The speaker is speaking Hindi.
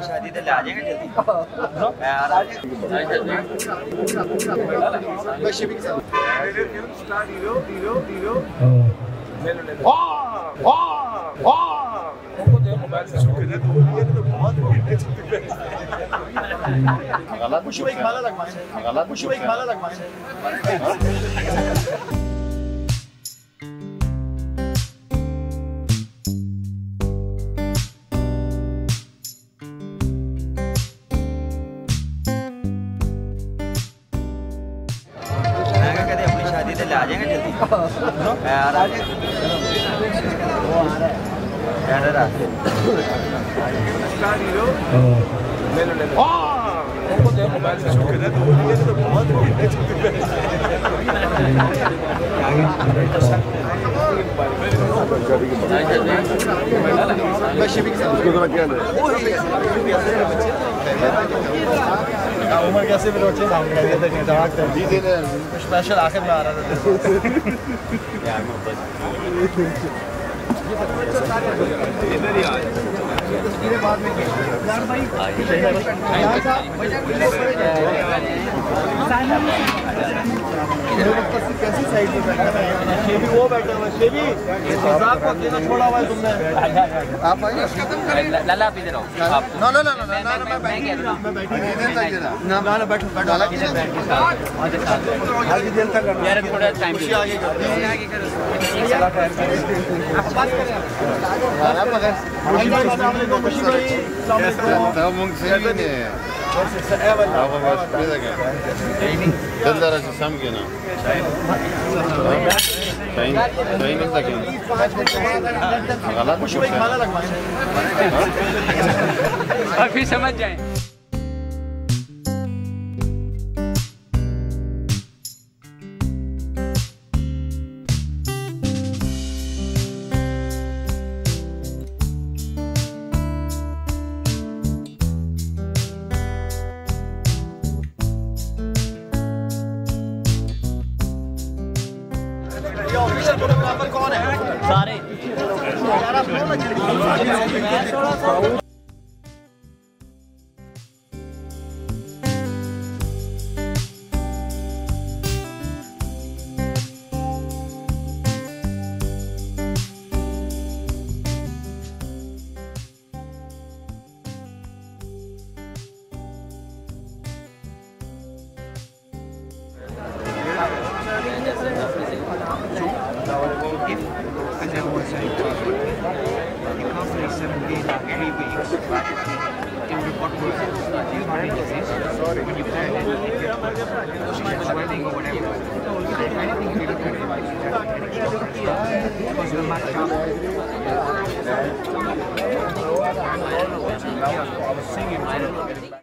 अपनी शादी ते ले आ जाएगा जल्दी। मैं आ रहा ले आ जाएगा जल्दी। मैं आ रहा उमर कैसे भी रोचे नाम स्पेशल आखिर में आ रहा था इधर ही बाद में कैसी साइड पे बैठा है शेबी वो बैठा हुआ शेबी मजाक को अकेला छोड़ा हुआ है तुमने आप आइए लाला आप इधर आओ आप ना मैं बैठी ना बैठो आगे देर तक यार थोड़ा टाइम आगे करो फिर समझ जाए। ऑफिशियल फोटोग्राफर कौन है? सारे and then one side. The company 7 days or 3 weeks in report process. When you plan it, if you're wedding or whatever, anything you look at it, because the match up. I was singing.